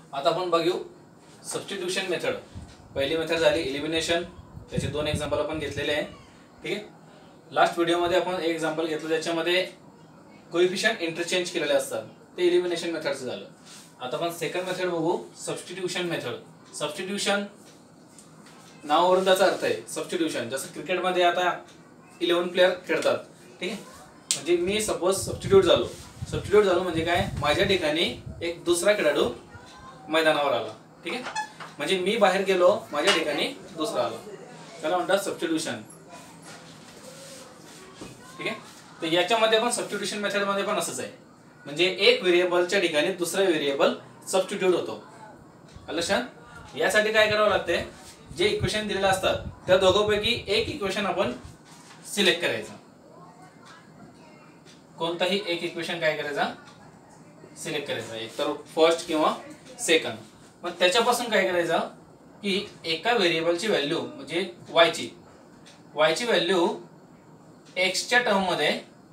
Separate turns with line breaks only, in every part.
आता आपण बघू सबस्टिट्यूशन मेथड. पहिली मेथड झाली एलिमिनेशन, त्याचे 2 एक्झाम्पल आपण घेतलेले आहे. ठीक आहे. लास्ट व्हिडिओमध्ये आपण एक एक्झाम्पल घेतलं ज्याच्यामध्ये कोएफिशियंट इंटरचेंज केलेले असतात, ते एलिमिनेशन मेथडचं झालं. आता आपण सेकंड मेथड बघू, सबस्टिट्यूशन मेथड. सबस्टिट्यूशन नावावरून त्याचा अर्थ आहे सबस्टिट्यूशन. जसं क्रिकेटमध्ये आता 11 प्लेयर खेळतात. ठीक आहे. म्हणजे मी सपोज सबस्टिट्यूट झालो म्हणजे काय, माझ्या ठिकाणी एक दुसरा खेळाडू मैदानावर आला. ठीक आहे. म्हणजे मी बाहेर गेलो, माझ्या ठिकाणी दुसरा आला, त्याला म्हणतात सबस्टिट्यूशन. ठीक आहे. तर याच्यामध्ये पण सबस्टिट्यूशन मेथड मध्ये पण असंच आहे. म्हणजे एक व्हेरिएबलच्या ठिकाणी दुसरा व्हेरिएबल सबस्टिट्यूट होतो. लक्षात. यासाठी काय करावं लागते, जे इक्वेशन दिलेले असतात त्या दोघांपैकी एक इक्वेशन आपण सिलेक्ट करायचं. कोणताही एक इक्वेशन काय करायचा, सिलेक्ट करायचा, एक तर फर्स्ट किंवा सेकंड. मग त्याच्यापासून काय करायचं की एका व्हेरिएबलची व्हॅल्यू म्हणजे वायची व्हॅल्यू एक्सच्या टर्म मध्ये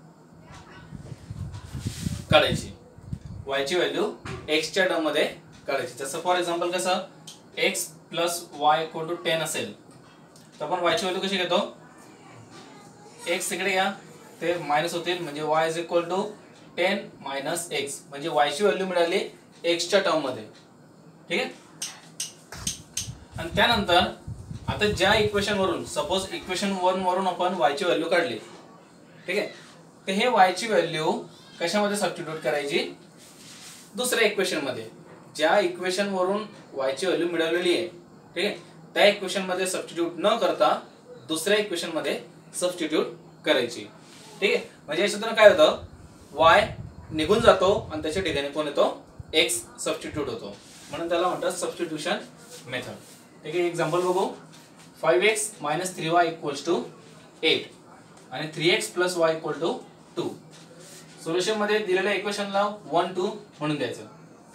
काढायची. वायची व्हॅल्यू एक्सच्या टर्म मध्ये काढायची. जसं फॉर एक्झाम्पल कसं x plus y equal to 10 असेल तर आपण वायची व्हॅल्यू कशी घेतो, एक्स इकडे घ्या ते मायनस होतील, म्हणजे y is equal to 10 minus x, म्हणजे वायची व्हॅल्यू मिळाली एक्सच्या टर्म मध्ये. ठीक आहे. आणि त्यानंतर आता ज्या इक्वेशन वरून, सपोज इक्वेशन 1 वरून आपण वायची व्हॅल्यू काढली. ठीक आहे. तर हे वायची व्हॅल्यू कशामध्ये सबस्टिट्यूट करायची, दुसऱ्या इक्वेशन मध्ये. ज्या इक्वेशन वरून वायची व्हॅल्यू मिळवलेली आहे, ठीक आहे, त्या इक्वेशन मध्ये सबस्टिट्यूट न करता दुसऱ्या इक्वेशन मध्ये सबस्टिट्यूट करायची. ठीक आहे. म्हणजे याच्यातून काय होतं, वाय निघून जातो आणि त्याच्या ठिकाणी कोण येतो, एक्स सबस्टिट्यूट होतो. म्हणून त्याला म्हणतात सबस्टिट्यूशन मेथड. ठीक आहे. एक्झाम्पल बघू. 5x - 3y = 8 आणि 3x + y = 2. सोल्युशन मध्ये दिलेल्या इक्वेशनला 1 2 म्हणून द्यायचं.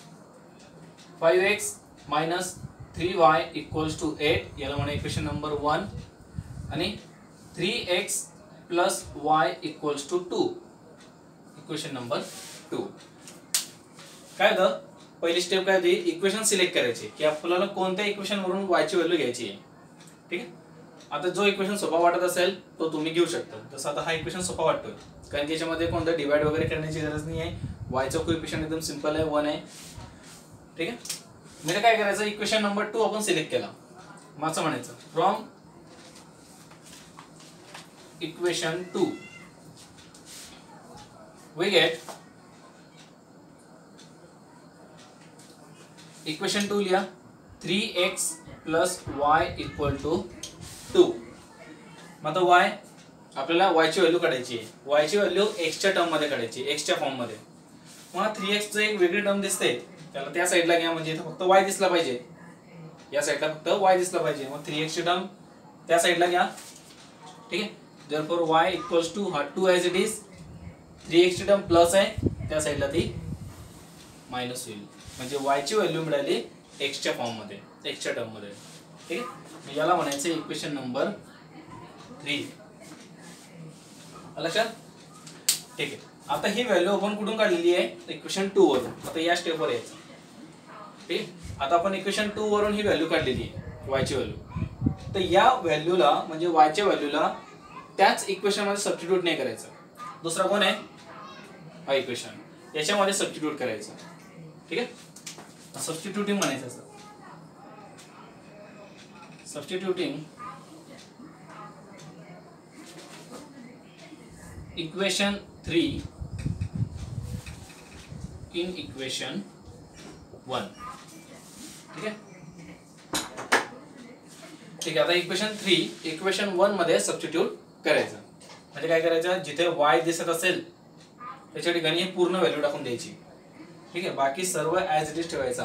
5x - 3y = 8 याला म्हणा इक्वेशन नंबर 1 आणि 3x + y = 2 इक्वेशन नंबर 2. काय होतं, पहिली स्टेप काय होती, इक्वेशन सिलेक्ट करायची की आपल्याला कोणत्या इक्वेशन वरून y ची व्हॅल्यू घ्यायची आहे. ठीक आहे. आता जो इक्वेशन सोपा वाटत असेल तो तुम्ही घेऊ शकता. जसं आता हा इक्वेशन सोपा वाटतोय कारण की याच्यामध्ये कोणतं डिवाइड वगैरे करण्याची गरज नाही आहे. वायचं कोएफिशियंट एकदम सिंपल आहे, 1 आहे. ठीक आहे. म्हणजे काय करायचं, इक्वेशन नंबर 2 आपण सिलेक्ट केला. मग असं म्हणायचं from equation 2 we get equation 2 लिहा 3x + y = 2. मग आता y आपल्याला y ची व्हॅल्यू काढायची आहे. y ची व्हॅल्यू x च्या टर्म मध्ये काढायची, x च्या फॉर्म मध्ये. मग 3x चं एक वेगळी टर्म दिसते, त्याला त्या साईडला घ्या, म्हणजे इथे फक्त y दिसला पाहिजे. या साईडला फक्त y दिसला पाहिजे. मग 3x ची टर्म त्या साईडला घ्या. ठीक आहे. therefore y = हा 2 ॲज इट इज. 3x ची टर्म प्लस आहे, त्या साईडला ती मायनस होईल. म्हणजे y ची व्हॅल्यू मिळाली x च्या फॉर्म मध्ये, x च्या टर्म मध्ये. ठीक आहे. याला म्हणायचं इक्वेशन नंबर 3. लक्षात. ठीक आहे. आता ही व्हॅल्यू आपण कुठून काढलेली आहे, इक्वेशन 2 वरून. आता या स्टेपवर यायचं. ठीक. आता आपण इक्वेशन 2 वरून ही व्हॅल्यू काढलेली आहे, y ची व्हॅल्यू. तर या व्हॅल्यूला म्हणजे y च्या व्हॅल्यूला त्याच इक्वेशन मध्ये सबस्टिट्यूट नाही करायचं. दुसरा कोण आहे, हा इक्वेशन, याच्यामध्ये सबस्टिट्यूट करायचं. ठीक आहे. सबस्टिट्यूटिंग म्हणायचं असं. Substituting equation 3 in equation 1. ठीक आहे. ठीक आहे. आता इक्वेशन 3 इक्वेशन 1 मध्ये सबस्टिट्यूट करायचं. म्हणजे काय करायचं, जिथे y दिसत असेल त्याच्या ठिकाणी पूर्ण व्हॅल्यू टाकून द्यायची. ठीक आहे. बाकी सर्व ॲज इट इज ठेवायचा.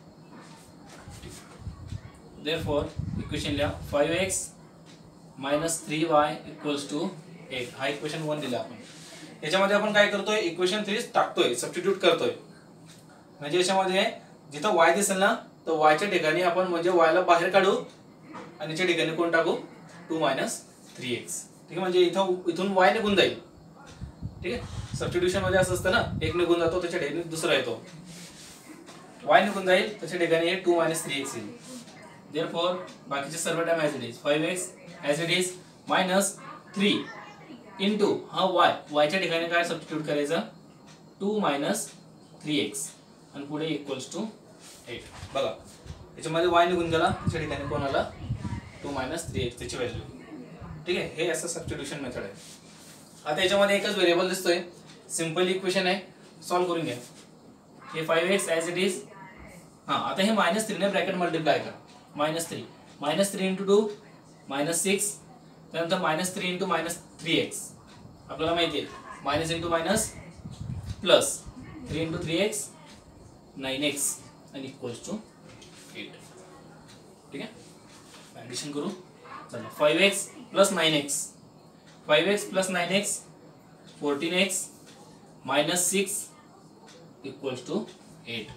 therefore इक्वेशन लिहा 5x - 3y = 8. हा इक्वेशन 1 दिला आपण. याच्यामध्ये आपण काय करतोय, इक्वेशन 3 टाकतोय, सबस्टिट्यूट करतोय. म्हणजे याच्यामध्ये जिथं y दिसेल ना तर y च्या ठिकाणी आपण म्हणजे y ला बाहेर काढू आणि याच्या ठिकाणी कोण टाकू, 2 - 3x. ठीक आहे. म्हणजे इथून y निघून जाईल. ठीक आहे. सबस्टिट्यूशन मध्ये असं असतं ना, एक निघून जातो त्याच्या ठिकाणी दुसरा येतो. y निघून जाईल त्याच्या ठिकाणी 2 - 3x येईल. देअरफॉर बाकीचे सर्व term as it is 5x as it is -3 into हा y च्या ठिकाणी काय सबस्टिट्यूट करायचं 2 - 3x आणि पुढे इक्वल्स टू 8. बघा याच्यामध्ये y निघून गेला त्याच्या ठिकाणी कोण आला 2 - 3x त्याची व्हॅल्यू. ठीक आहे, हे असं सबस्टिट्यूशन मेथड आहे. आता याच्यामध्ये एकच व्हेरिएबल दिसतोय, सिंपल इक्वेशन आहे, सॉल्व्ह करून घ्या. हे 5x ॲज इट इज. हां आता हे -3 ने ब्रॅकेट मल्टिप्लाय करा. -3 -3 इंटू 2 -6 त्यानंतर -3 इंटू -3x आपल्याला माहिती आहे minus into minus plus 3 into 3x 9x आणि इक्वल्स टू 8. ठीक आहे, ॲडिशन करू. चला 5x plus 9x 5x plus 9x 14x -6 equals to 8.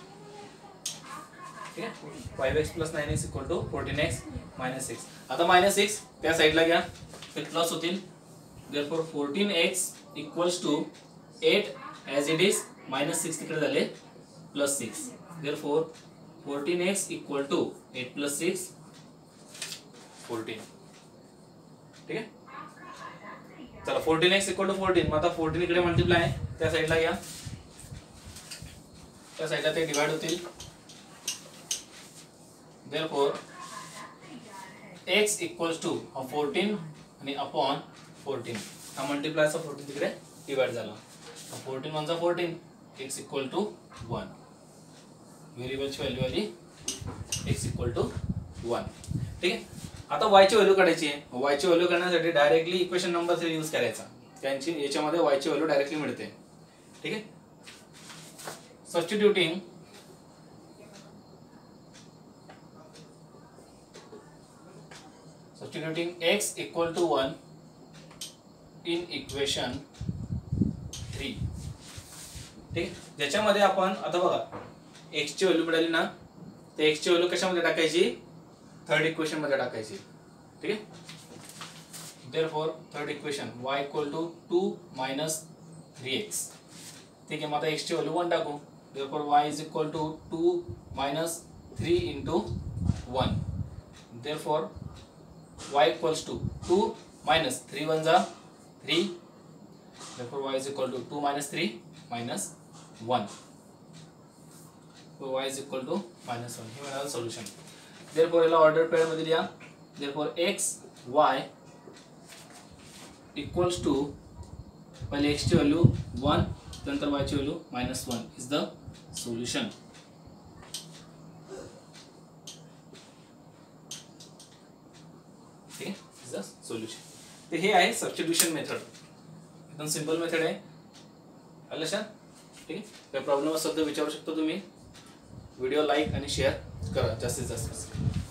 ठीक आहे, 5x plus 9x equal to 14x -6. आता -6 त्या साईडला घ्या, ते प्लस होतील. Therefore 14x equals to 8 as it is -6 तिकडे झाले +6. Therefore 14x equal to 8 + 6 14. ठीक आहे, चला 14x इक्वल टू 14. मग आता 14 इकडे मल्टिप्लाय आहे, त्या साईडला घ्या, त्या साईडला ते डिवाइड होतील. Therefore, x equals to 14 आणि अपॉन 14 हा मल्टिप्लायचा 14 तिकडे डिवाइड झाला. 14 × 14 x इक्वल टू 1. व्हेरिएबलची व्हॅल्यू आली x इक्वल टू 1. ठीक आहे, आता y ची व्हॅल्यू काढायची आहे. y ची व्हॅल्यू काढण्यासाठी डायरेक्टली इक्वेशन नंबर 3 यूज करायचा. त्यांची याच्यामध्ये y ची व्हॅल्यू डायरेक्टली मिळते. ठीक आहे, substituting x equal to 1 in equation 3. ठीक, ज्याच्यामध्ये आपण आता बघा x ची व्हॅल्यू मिळाली ना, ते x ची व्हॅल्यू कशामध्ये टाकायची, थर्ड इक्वेशन मध्ये टाकायची. ठीक आहे, therefore third equation y equal to 2 - 3x. ठीक आहे, मग आता x ची व्हॅल्यू 1 टाकू. Therefore y is equal to 2 - 3 into 1. Therefore y equals to 2 minus 3 1 जा 3. Therefore y is equal to 2 minus 3 minus 1. So y is equal to minus 1. हे मिळालं solution. Therefore याला ऑर्डर पेअर मध्ये लिहा. Therefore x y equals to पहिले x ची value 1 नंतर y ची व्हॅल्यू -1 is the solution. ठीक आहे, इज द सोल्युशन. तर हे आहे सबस्टिट्यूशन मेथड, एकदम सिंपल मेथड आहे. आलं लक्षात. ठीक आहे, काही प्रॉब्लेम असेल तर विचारू शकता तुम्ही. व्हिडिओ लाईक आणि शेअर करा जास्तीत जास्त.